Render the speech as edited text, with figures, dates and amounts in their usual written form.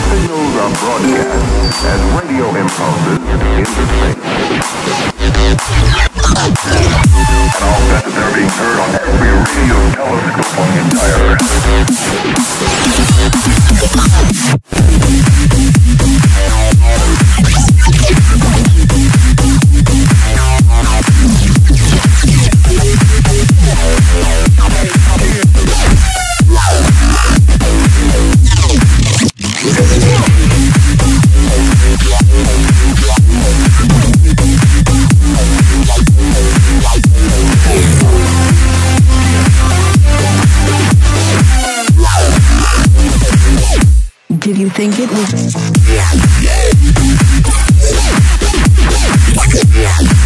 signals are broadcast as radio impulses into space. And all sets are being heard on every radio telescope on the entire Earth. Did you think it was?